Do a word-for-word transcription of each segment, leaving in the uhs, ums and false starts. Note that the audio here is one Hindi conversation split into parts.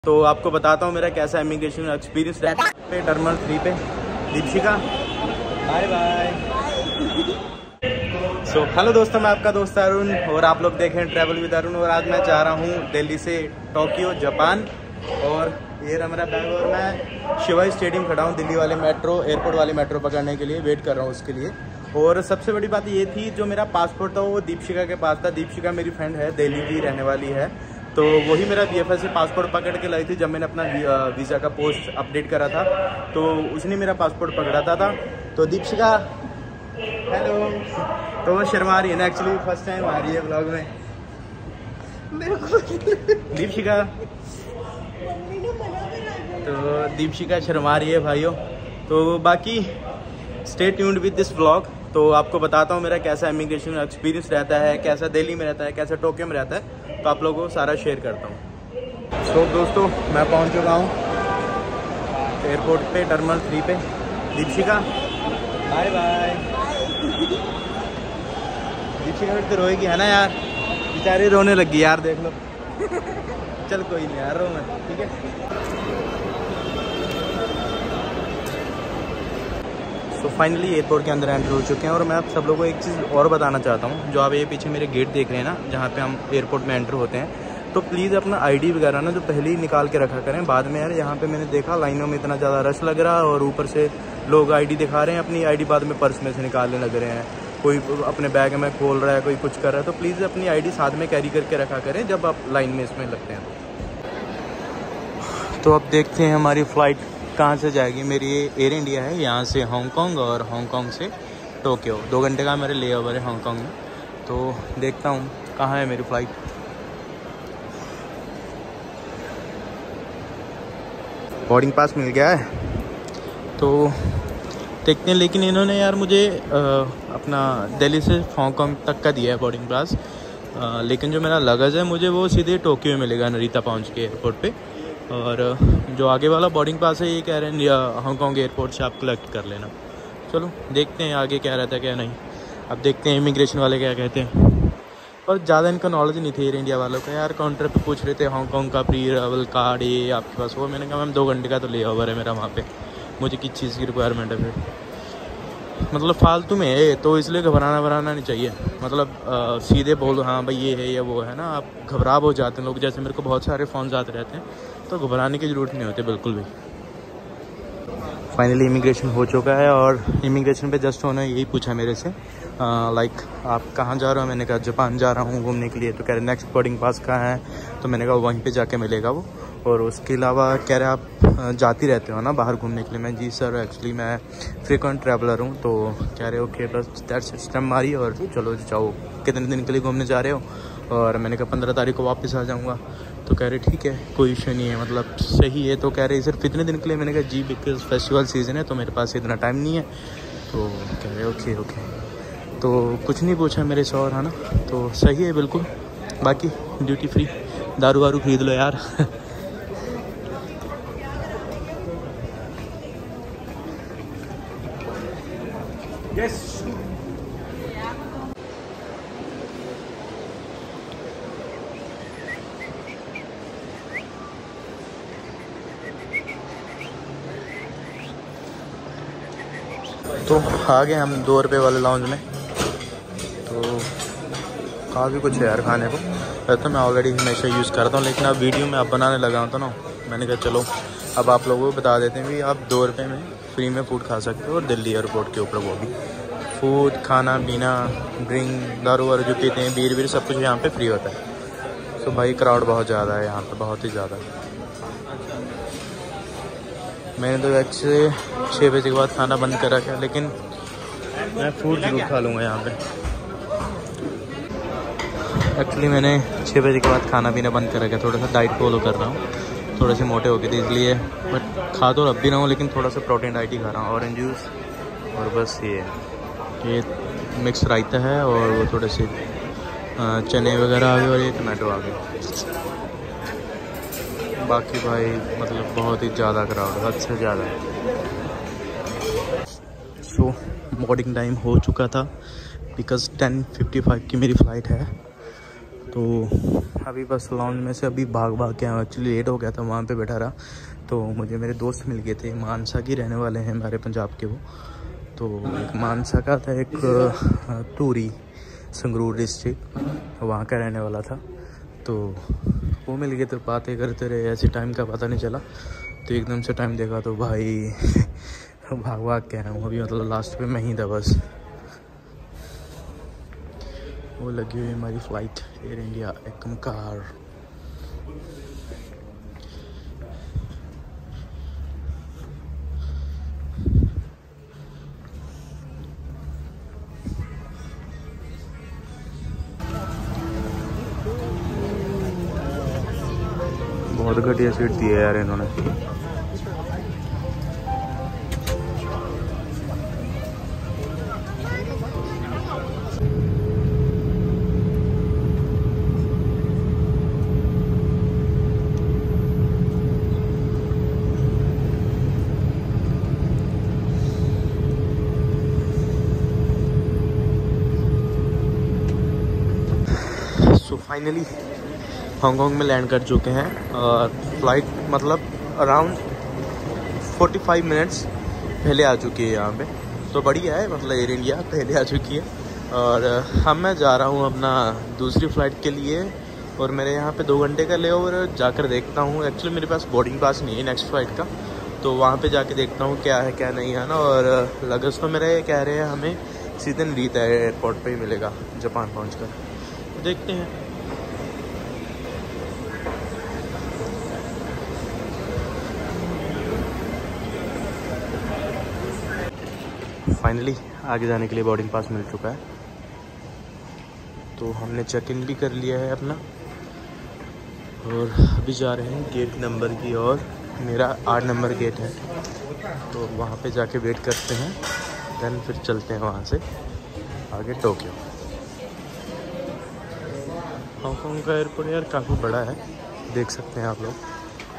तो आपको बताता हूँ मेरा कैसा इमिग्रेशन एक्सपीरियंस रहता है टर्मिनल थ्री पे। Deepshika bye bye. So hello दोस्तों, मैं आपका दोस्त अरुण और आप लोग देखें ट्रैवल विद अरुण। और आज मैं जा रहा हूँ दिल्ली से टोक्यो जापान। और ये रहा मेरा बैग और मैं शिवाजी स्टेडियम खड़ा हूँ दिल्ली वाले मेट्रो एयरपोर्ट वाले मेट्रो पकड़ने के लिए, वेट कर रहा हूँ उसके लिए। और सबसे बड़ी बात ये थी, जो मेरा पासपोर्ट था वो दीपशिका के पास था। दीपशिका मेरी फ्रेंड है, दिल्ली की रहने वाली है, तो वही मेरा वी एफ एस से पासपोर्ट पकड़ के लाई थी जब मैंने अपना वीज़ा का पोस्ट अपडेट करा था, तो उसने मेरा पासपोर्ट पकड़ा था, था। तो दीपशिका हेलो, तो वो शर्मा रही है ना, एक्चुअली फर्स्ट टाइम आ रही है ब्लॉग में दीपशिका। तो दीपशिका शर्मा रही है भाइयों। तो बाकी stay tuned with this blog. तो आपको बताता हूँ मेरा कैसा इमिग्रेशन एक्सपीरियंस रहता है, कैसा दिल्ली में रहता है, कैसा टोक्यो में रहता है, तो आप लोगों को सारा शेयर करता हूँ। तो दोस्तों मैं पहुँच चुका हूँ एयरपोर्ट पे, टर्मिनल थ्री पे। Deepshika bye bye. दीपशिका फिर तो रोएगी है ना यार, बेचारी रोने लगी यार, देख लो चल कोई नहीं यार, रो मत, ठीक है। तो फाइनली एयरपोर्ट के अंदर एंटर हो चुके हैं। और मैं आप सब लोगों को एक चीज़ और बताना चाहता हूँ, जो आप ये पीछे मेरे गेट देख रहे हैं ना, जहाँ पे हम एयरपोर्ट में एंटर होते हैं, तो प्लीज़ अपना आईडी वगैरह ना जो पहले ही निकाल के रखा करें। बाद में यार यहाँ पे मैंने देखा लाइनों में इतना ज़्यादा रश लग रहा है और ऊपर से लोग आईडी दिखा रहे हैं अपनी, आईडी बाद में पर्स में से निकालने लग रहे हैं, कोई अपने बैग में खोल रहा है, कोई कुछ कर रहा है। तो प्लीज़ अपनी आईडी साथ में कैरी करके रखा करें जब आप लाइन में इसमें लगते हैं। तो अब देखते हैं हमारी फ़्लाइट कहाँ से जाएगी। मेरी एयर इंडिया है, यहाँ से हांगकांग और हांगकांग से टोक्यो। दो घंटे का मेरे ले ओवर है हांगकांग में। तो देखता हूँ कहाँ है मेरी फ़्लाइट। बोर्डिंग पास मिल गया है तो देखते हैं। लेकिन इन्होंने यार मुझे आ, अपना दिल्ली से हांगकांग तक का दिया है बोर्डिंग पास, आ, लेकिन जो मेरा लगेज है मुझे वो सीधे टोक्यो में मिलेगा नरीता पहुँच के एयरपोर्ट पे। और जो आगे वाला बोर्डिंग पास है ये कह रहे हैं हांगकांग एयरपोर्ट से आप कलेक्ट कर लेना। चलो देखते हैं आगे क्या रहता है क्या नहीं। अब देखते हैं इमिग्रेशन वाले क्या कहते हैं। और ज़्यादा इनका नॉलेज नहीं था एयर इंडिया वालों का यार। काउंटर पे पूछ रहे थे हांगकांग का प्री अराइवल कार्ड ये आपके पास हो। मैंने कहा मैम दो घंटे का तो ले ओवर है मेरा वहाँ पे, मुझे किस चीज़ की रिक्वायरमेंट है फिर, मतलब फालतू में है। तो इसलिए घबराना वराना नहीं चाहिए, मतलब आ, सीधे बोलो हाँ भाई ये है या वो है ना। आप घबरा हो जाते हैं लोग, जैसे मेरे को बहुत सारे फ़ोन आते रहते हैं, तो घबराने की ज़रूरत नहीं होती बिल्कुल भी। फाइनली इमिग्रेशन हो चुका है और इमिग्रेशन पे जस्ट उन्होंने यही पूछा मेरे से, लाइक आप कहाँ जा रहे हो। मैंने कहा जापान जा रहा हूँ घूमने के लिए। तो कह रहे नेक्स्ट बोर्डिंग पास कहाँ है, तो मैंने कहा वहीं पे जाके मिलेगा वो। और उसके अलावा कह रहे आप जाती रहते हो ना बाहर घूमने के लिए। मैं जी सर एक्चुअली मैं फ्रीक्वेंट ट्रैवलर हूँ। तो कह रहे ओके बस दैट सिस्टम मारी और चलो जाओ, कितने दिन के लिए घूमने जा रहे हो। और मैंने कहा पंद्रह तारीख को वापस आ जाऊँगा। तो कह रहे ठीक है कोई इशू नहीं है, मतलब सही है। तो कह रहे सिर्फ इतने दिन के लिए। मैंने कहा जी बिकॉज फेस्टिवल सीज़न है तो मेरे पास इतना टाइम नहीं है। तो कह रहे ओके ओके। तो कुछ नहीं पूछा मेरे से और है ना, तो सही है बिल्कुल। बाकी ड्यूटी फ्री दारू वारू खरीद लो यार yes. तो आ गए हम दो रुपये वाले लाउंज में। तो काफ़ी कुछ है यार खाने को। वैसे तो मैं ऑलरेडी हमेशा यूज़ करता हूँ, लेकिन अब वीडियो में आप बनाने लगा हूँ तो ना, मैंने कहा चलो अब आप लोगों को बता देते हैं भी आप दो रुपये में फ्री में फ़ूड खा सकते हो। और दिल्ली एयरपोर्ट के ऊपर वो भी फूड, खाना पीना, ड्रिंक, दारू वारू जो पीते हैं, बीर वीर सब कुछ यहाँ पे फ्री होता है। तो भाई क्राउड बहुत ज़्यादा है यहाँ पे, बहुत ही ज़्यादा। मैंने तो एक्चुअली छः बजे के बाद खाना बंद कर रखा है, लेकिन मैं फूड जरूर खा लूँगा यहाँ पे। एक्चुअली मैंने छः बजे के बाद खाना पीना बंद कर रखा है, थोड़ा सा डाइट फॉलो कर रहा हूँ, थोड़े से मोटे हो गए थे इसलिए। बट खा तो अब भी रहा हूँ, लेकिन थोड़ा सा प्रोटीन डाइट ही खा रहा हूँ। ऑरेंज जूस और बस ये ये मिक्स रायता है और वो थोड़े से चने वगैरह आ गए और ये टमाटो आ गए। बाकी भाई मतलब बहुत ही ज़्यादा क्राउड, हद से ज़्यादा। सो बोर्डिंग टाइम हो चुका था बिकॉज टेन फिफ्टी फाइव की मेरी फ़्लाइट है। तो अभी बस लॉन्च में से अभी भाग भाग के एक्चुअली लेट हो गया था, वहाँ पे बैठा रहा। तो मुझे मेरे दोस्त मिल गए थे, मानसा की रहने वाले हैं हमारे पंजाब के वो। तो एक मानसा का था, एक टूरी संगरूर डिस्ट्रिक्ट वहाँ का रहने वाला था। तो वो मिल गए, तो बातें करते रहे, ऐसे टाइम का पता नहीं चला। तो एकदम से टाइम देखा तो भाई भाग भाग के आया हूँ अभी, मतलब लास्ट पे मैं ही था बस। वो लगी हुई हमारी फ़्लाइट एयर इंडिया एकम कार। बहुत घटिया सीट दी है यार इन्होंने। सो फाइनली हांगकांग में लैंड कर चुके हैं और फ्लाइट मतलब अराउंड पैंतालीस मिनट्स पहले आ चुकी है यहाँ पे। तो बढ़िया है, मतलब एयर इंडिया पहले आ चुकी है। और हम मैं जा रहा हूँ अपना दूसरी फ़्लाइट के लिए, और मेरे यहाँ पे दो घंटे का ले ओवर जाकर देखता हूँ। एक्चुअली मेरे पास बोर्डिंग पास नहीं है नेक्स्ट फ़्लाइट का, तो वहाँ पे जाके देखता हूँ क्या है क्या नहीं है ना। और लगेज तो मेरा ये कह रहे हैं हमें सीधे रीता एयरपोर्ट पर ही मिलेगा जापान पहुँच कर, तो देखते हैं। फाइनली आगे जाने के लिए बोर्डिंग पास मिल चुका है, तो हमने चेक इन भी कर लिया है अपना, और अभी जा रहे हैं गेट नंबर की ओर। मेरा आठ नंबर गेट है, तो वहाँ पे जाके वेट करते हैं, देन फिर चलते हैं वहाँ से आगे टोक्यो। हांगकांग का एयरपोर्ट यार काफ़ी बड़ा है, देख सकते हैं आप लोग।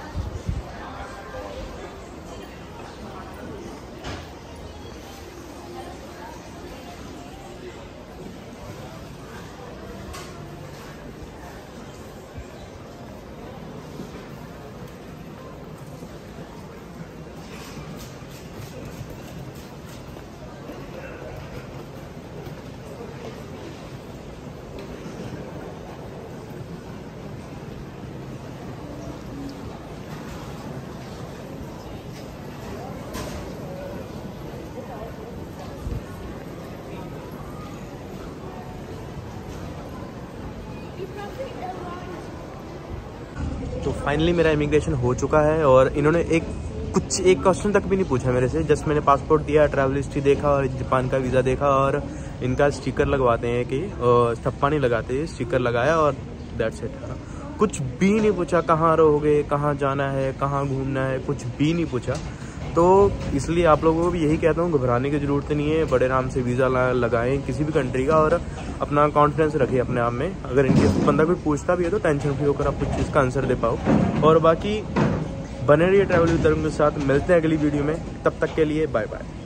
तो फाइनली मेरा इमिग्रेशन हो चुका है, और इन्होंने एक कुछ एक क्वेश्चन तक भी नहीं पूछा मेरे से। जस्ट मैंने पासपोर्ट दिया, ट्रैवल हिस्ट्री देखा और जापान का वीज़ा देखा, और इनका स्टिकर लगवाते हैं कि थप्पा नहीं लगाते, स्टिकर लगाया और दैट्स इट। कुछ भी नहीं पूछा, कहाँ रहोगे, कहाँ जाना है, कहाँ घूमना है, कुछ भी नहीं पूछा। तो इसलिए आप लोगों को भी यही कहता हूँ, घबराने की ज़रूरत नहीं है। बड़े आराम से वीज़ा लगाएं किसी भी कंट्री का, और अपना कॉन्फिडेंस रखिए अपने आप में। अगर इनके बंदा कोई पूछता भी है तो टेंशन फ्री होकर आप कुछ चीज़ का आंसर दे पाओ। और बाकी बने रहिए ट्रैवल विद तरुण के साथ। मिलते हैं अगली वीडियो में, तब तक के लिए बाय बाय।